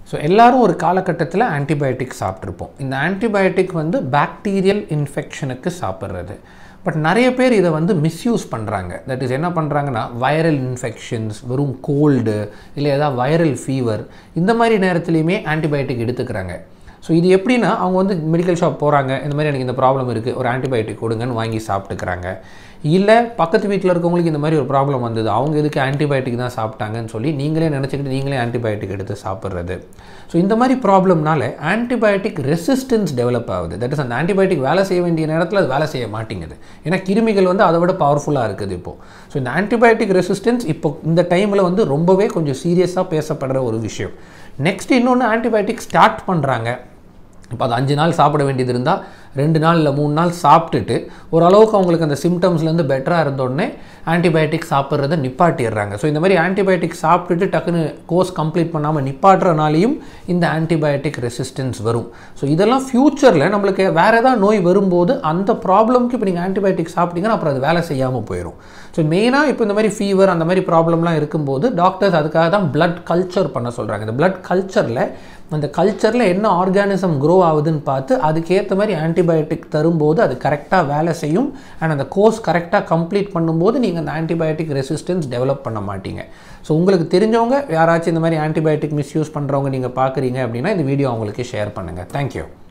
So எல்லாரும் ஒரு காலகட்டத்தில் ஆன்டிபயோட்டிக் சாப்பிட்ருப்போம். இந்த ஆன்டிபயோட்டிக் வந்து பாக்டீரியல் இன்ஃபெக்ஷனுக்கு சாப்பிட்றது. பட் நிறைய பேர் இதை வந்து மிஸ்யூஸ் பண்ணுறாங்க. தட் இஸ் என்ன பண்ணுறாங்கன்னா வைரல் இன்ஃபெக்ஷன்ஸ், வெறும் கோல்டு இல்லை ஏதாவது வைரல் ஃபீவர், இந்த மாதிரி நேரத்துலையுமே ஆன்டிபயோட்டிக் எடுத்துக்கிறாங்க. ஸோ இது எப்படின்னா அவங்க வந்து மெடிக்கல் ஷாப் போகிறாங்க, இந்த மாதிரி எனக்கு இந்த ப்ராப்ளம் இருக்குது, ஒரு ஆன்டிபயோட்டிக் கொடுங்கன்னு வாங்கி சாப்பிட்டுக்கிறாங்க. இல்லை பக்கத்து வீட்டில் இருக்கவங்களுக்கு இந்த மாதிரி ஒரு ப்ராப்ளம் வந்தது, அவங்க எதுக்கு ஆன்டிபயோட்டிக் தான் சாப்பிட்டாங்கன்னு சொல்லி நீங்களே நினச்சிக்கிட்டு நீங்களே ஆன்டிபயோட்டிக் எடுத்து சாப்பிட்றது. ஸோ இந்த மாதிரி ப்ராப்ளம்னால ஆன்டிபயோட்டிக் ரெசிஸ்டன்ஸ் டெவலப் ஆகுது. தட் இஸ் அந்த ஆன்டிபயோட்டிக் வேலை செய்ய வேண்டிய நேரத்தில் அது வேலை செய்ய மாட்டேங்குது. ஏன்னா கிருமிகள் வந்து அதை விட பவர்ஃபுல்லாக இருக்குது இப்போது. ஸோ இந்த ஆன்டிபயோட்டிக் ரெசிஸ்டன்ஸ் இப்போ இந்த டைமில் வந்து ரொம்பவே கொஞ்சம் சீரியஸாக பேசப்படுற ஒரு விஷயம். நெக்ஸ்ட் இன்னொன்று ஆன்டிபயோட்டிக் ஸ்டார்ட் பண்ணுறாங்க. இப்போ அது 5 நாள் சாப்பிட வேண்டியது இருந்தால் 2 நாள் இல்லை 3 நாள் சாப்பிட்டுட்டு ஓரளவுக்கு அவங்களுக்கு அந்த சிம்டம்ஸ்லேருந்து பெட்டராக இருந்தோடனே ஆன்டிபயோட்டிக் சாப்பிட்றத நிப்பாட்டிடுறாங்க. ஸோ இந்த மாதிரி ஆன்டிபயோட்டிக் சாப்பிட்டுட்டு டக்குன்னு கோர்ஸ் கம்ப்ளீட் பண்ணாமல் நிப்பாட்டுறனாலையும் இந்த ஆன்டிபயோட்டிக் ரெசிஸ்டன்ஸ் வரும். ஸோ இதெல்லாம் ஃப்யூச்சரில் நம்மளுக்கு வேறு ஏதாவது நோய் வரும்போது அந்த ப்ராப்ளம்க்கு இப்போ நீங்கள் ஆன்டிபயோட்டிக் சாப்பிட்டீங்கன்னா அப்புறம் அது வேலை செய்யாமல் போயிடும். ஸோ மெயினாக இப்போ இந்த மாதிரி ஃபீவர் அந்த மாதிரி ப்ராப்ளம்லாம் இருக்கும்போது டாக்டர்ஸ் அதுக்காக தான் பிளட் கல்ச்சர் பண்ண சொல்கிறாங்க. இந்த பிளட் கல்ச்சரில் அந்த கல்ச்சரில் என்ன ஆர்கானிசம் க்ரோ ஆகுதுன்னு பார்த்து அதுக்கேற்ற மாதிரி ஆன்டிபயோட்டிக் தரும்போது அது கரெக்டாக வேலை செய்யும். அண்ட் அந்த கோர்ஸ் கரெக்டாக கம்ப்ளீட் பண்ணும்போது நீங்கள் அந்த ஆன்டிபயோட்டிக் ரெசிஸ்டன்ஸ் டெவலப் பண்ண மாட்டீங்க. ஸோ உங்களுக்கு தெரிஞ்சவங்க யாராச்சும் இந்த மாதிரி ஆன்டிபயோட்டிக் மிஸ்யூஸ் பண்ணுறவங்க நீங்கள் பார்க்குறீங்க அப்படின்னா இந்த வீடியோ அவங்களுக்கு ஷேர் பண்ணுங்கள். தேங்க்யூ.